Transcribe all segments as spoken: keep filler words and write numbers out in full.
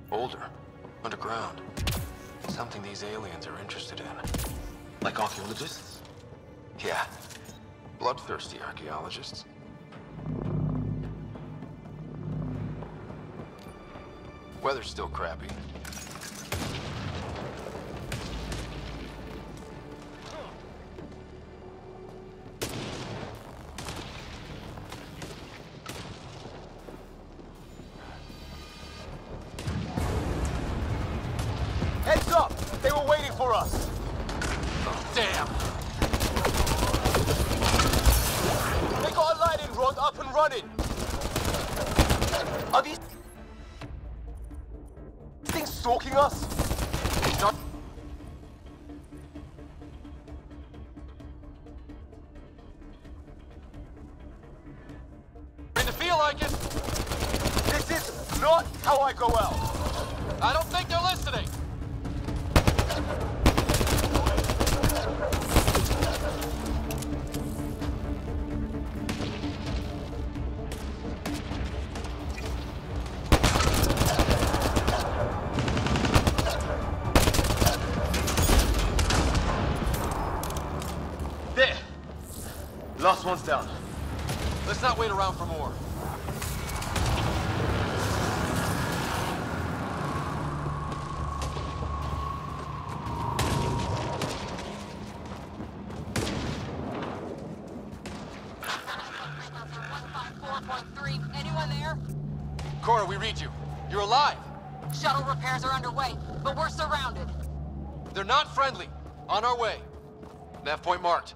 Older. Underground. Something these aliens are interested in. Like archaeologists? Yeah. Bloodthirsty archaeologists. Weather's still crappy. Heads up! They were waiting for us! Oh, damn! They got a lightning rod up and running! Are these things stalking us? Not to feel like it! This is not how I go out! I don't think they're listening! There! Last one's down. Let's not wait around for more. Anyone there? Cora, we read you. You're alive. Shuttle repairs are underway, but we're surrounded. They're not friendly. On our way. Nav point marked.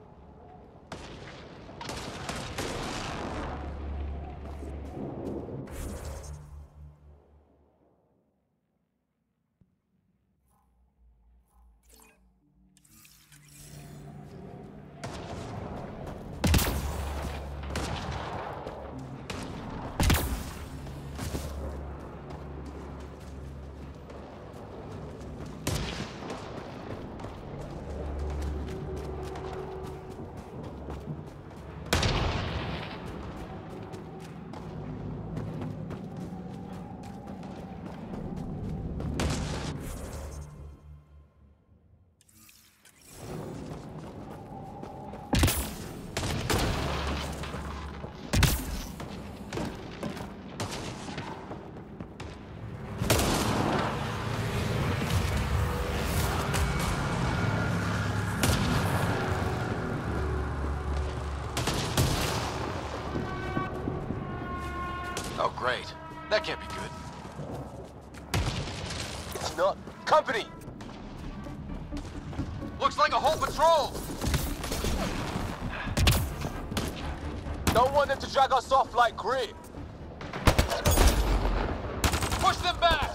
Oh, great. That can't be good. It's not. Company! Looks like a whole patrol! Don't want them to drag us off like grit. Push them back!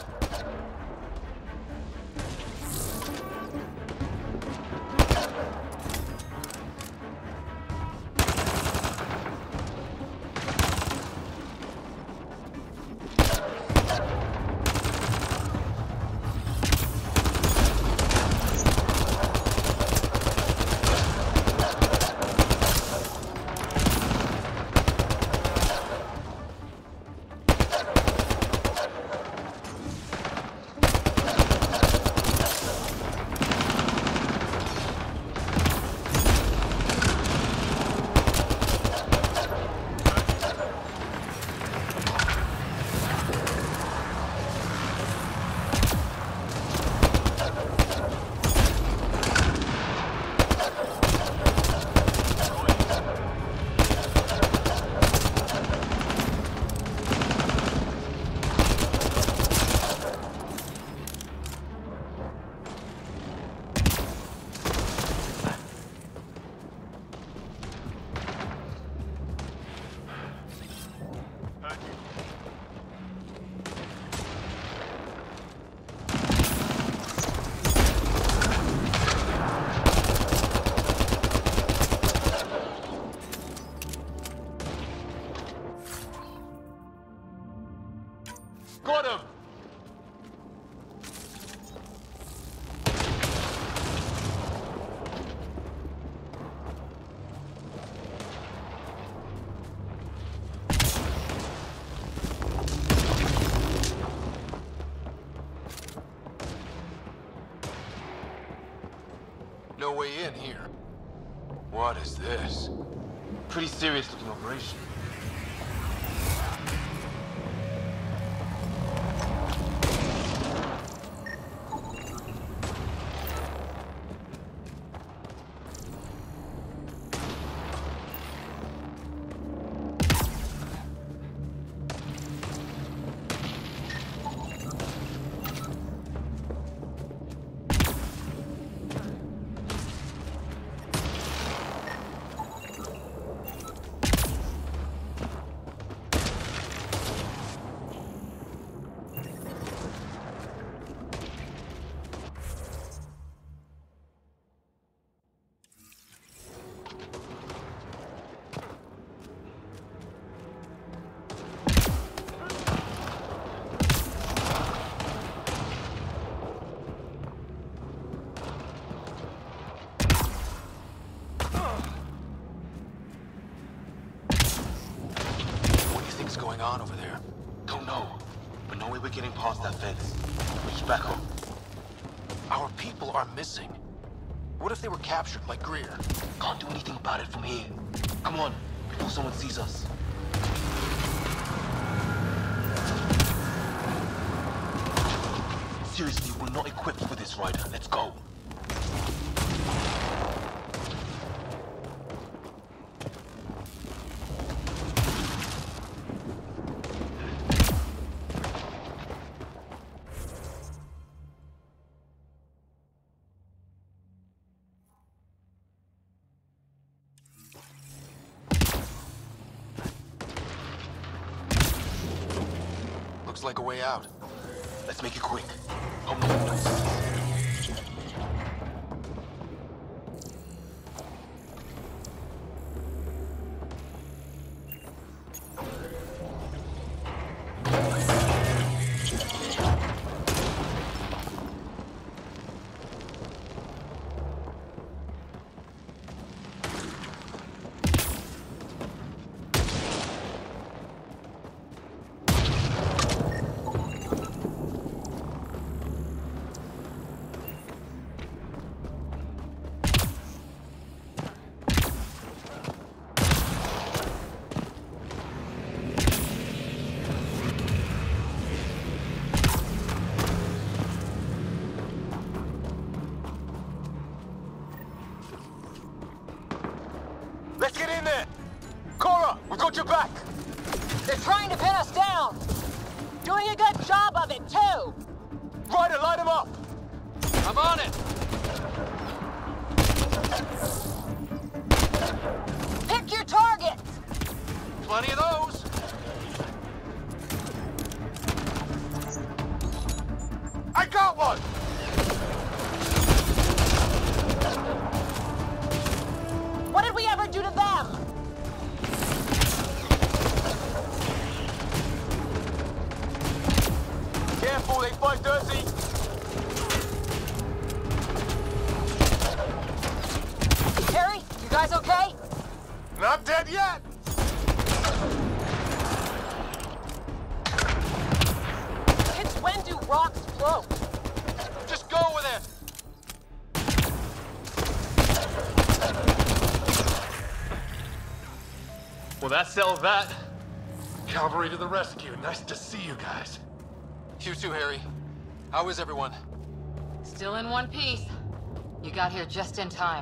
Got him! no way in here. What is this? Pretty serious looking operation. Going on over there? Don't know, but no way we're getting past that fence. We should back up. Our people are missing. What if they were captured like Greer? Can't do anything about it from here. Come on, before someone sees us. Seriously, we're not equipped for this, Ryder. Let's go. Looks like a way out. Let's make it quick. Hope no one notices us. Let's get in there! Cora, we've got your back! They're trying to pin us down! Doing a good job of it, too! Ryder, light him up! I'm on it! Pick your targets! Plenty of those! I got one! What did we ever do to them? Careful, they fight dirty! Harry, you guys okay? Not dead yet! It's when do rocks float? Just go with it! Well, that settled that. Cavalry to the rescue. Nice to see you guys. You too, Harry. How is everyone? Still in one piece. You got here just in time.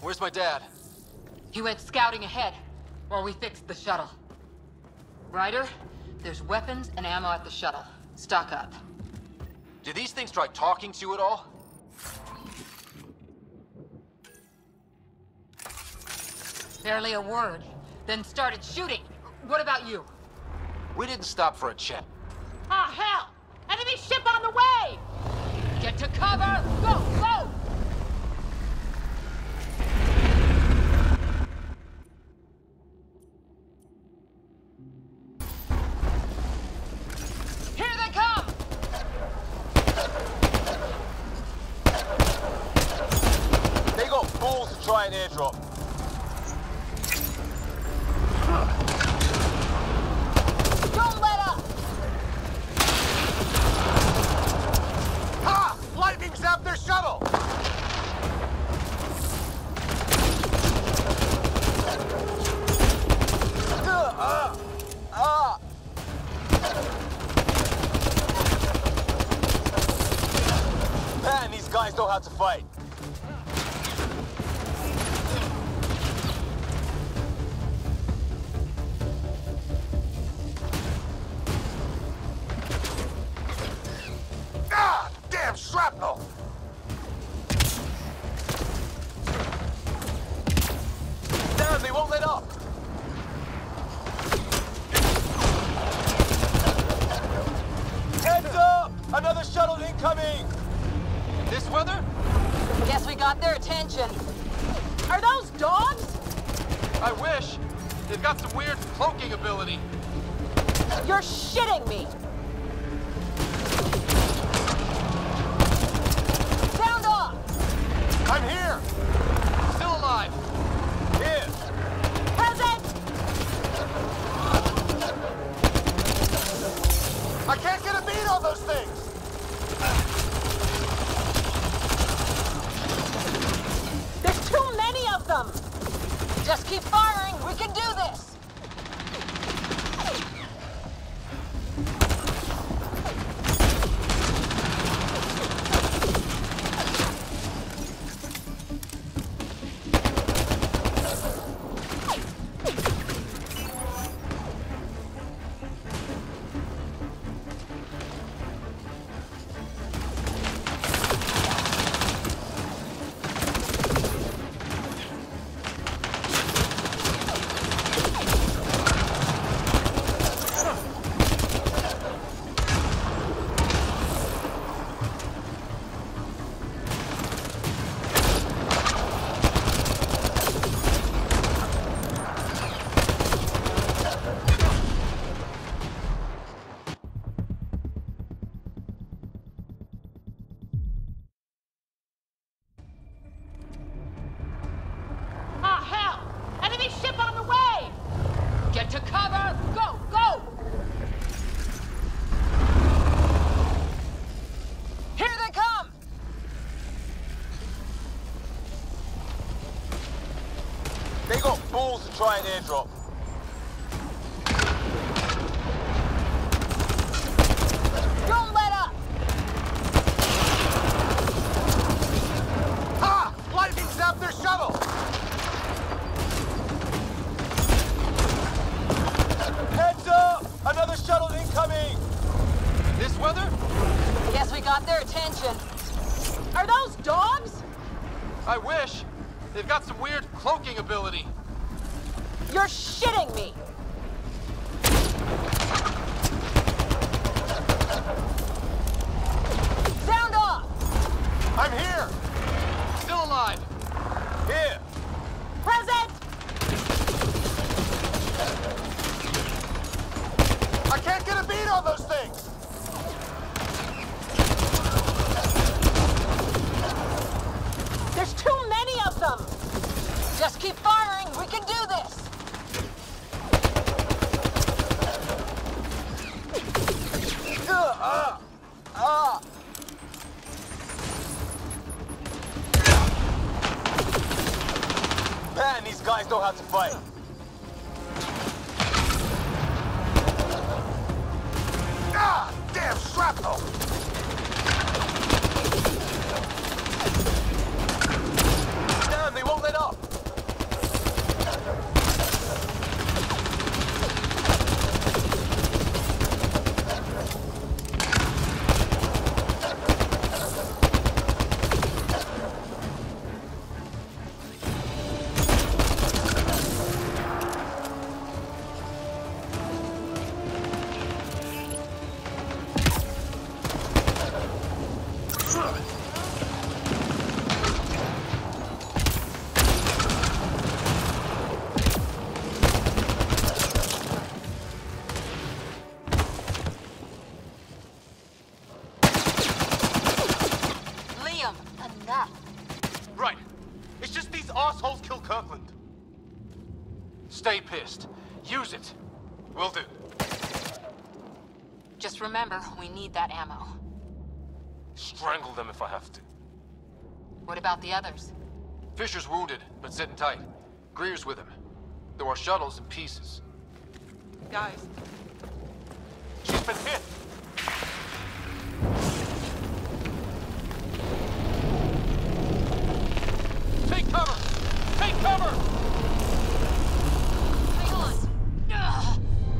Where's my dad? He went scouting ahead while we fixed the shuttle. Ryder, there's weapons and ammo at the shuttle. Stock up. Did these things try talking to you at all? Barely a word. Then started shooting. What about you? We didn't stop for a chat. Ah, hell! Enemy ship on the way! Get to cover! Go, go! Here they come! They got balls to try an airdrop. Don't let up! Ha! Lightning zapped their shuttle! Uh, uh, uh. Man, these guys know how to fight. Ah! Damn shrapnel! Damn, they won't let up! Heads up! Another shuttle incoming! This weather? Guess we got their attention. Are those dogs? I wish. They've got some weird cloaking ability. You're shitting me! Sound off! I'm here! Still alive. Here! Present! I can't get a beat on those things! There's too many of them! Just keep firing, we can do this! Ah, hell! Enemy ship on the way! Get to cover! Go, go! Here they come! They got balls to try an airdrop. Don't let up! Ha! Lightning zapped their shuttle! Heads up! Another shuttle incoming! This weather? Guess we got their attention. Are those dogs? I wish. They've got some weird cloaking ability. You're shitting me! Sound off! I'm here! Still alive. Here! Present! I can't get a beat on those things! There's too many of them! Just keep firing, we can do this! Uh, uh, uh. Man, these guys know how to fight. Ah! Damn shrapnel! Damn, they won't let up! Stay pissed. Use it. Will do. Just remember, we need that ammo. Strangle them if I have to. What about the others? Fisher's wounded, but sitting tight. Greer's with him. There are shuttles in pieces. Guys, She's been hit! Take cover! Take cover! Hang on! Ugh.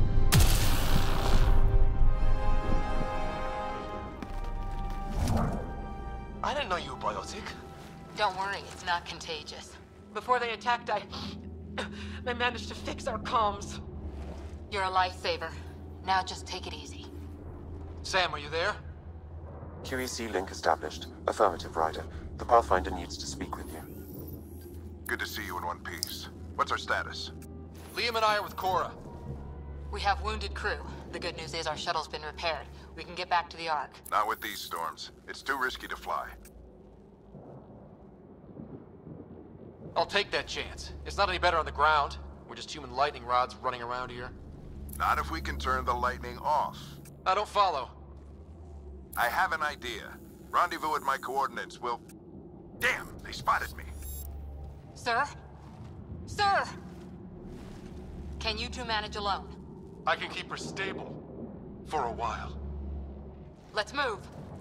I didn't know you were biotic. Don't worry, it's not contagious. before they attacked, I... I managed to fix our comms. You're a lifesaver. Now just take it easy. Sam, are you there? Q E C link established. Affirmative, Ryder. The Pathfinder needs to speak with you. Good to see you in one piece. What's our status? Liam and I are with Cora. We have wounded crew. The good news is our shuttle's been repaired. We can get back to the Ark. Not with these storms. It's too risky to fly. I'll take that chance. It's not any better on the ground. We're just human lightning rods running around here. Not if we can turn the lightning off. I don't follow. I have an idea. Rendezvous at my coordinates will... Damn, they spotted me. Sir? Sir! Can you two manage alone? I can keep her stable. For a while. Let's move.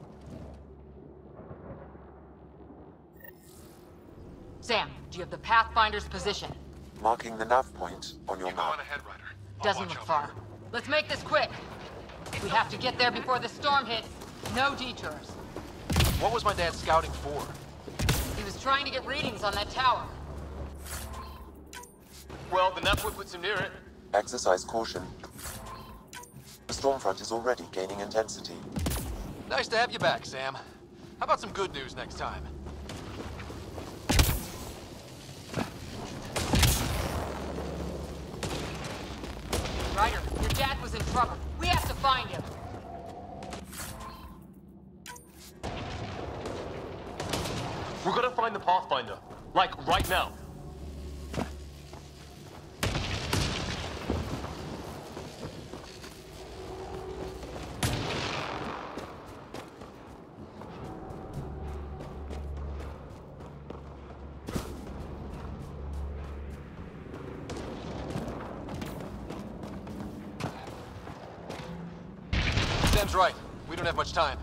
Sam, do you have the Pathfinder's position? Marking the nav point on your You go on map. ahead, Ryder. I'll Doesn't watch look out far. for her. Let's make this quick. We have to get there before the storm hits. No detours. What was my dad scouting for? He was trying to get readings on that tower. Well, the network puts him near it. Exercise caution. The storm front is already gaining intensity. Nice to have you back, Sam. How about some good news next time? Ryder, your dad was in trouble. We have to find him. We're gonna find the Pathfinder. Like, right now. Sam's right. We don't have much time.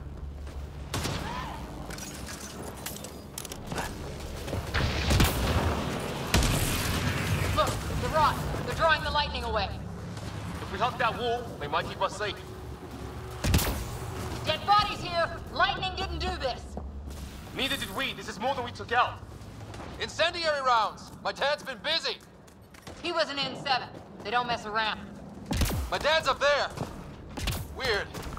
Look, the rock. They're drawing the lightning away. If we hug that wall, they might keep us safe. Dead bodies here. Lightning didn't do this. Neither did we. This is more than we took out. Incendiary rounds! My dad's been busy! He was an N seven. They don't mess around. My dad's up there! Weird.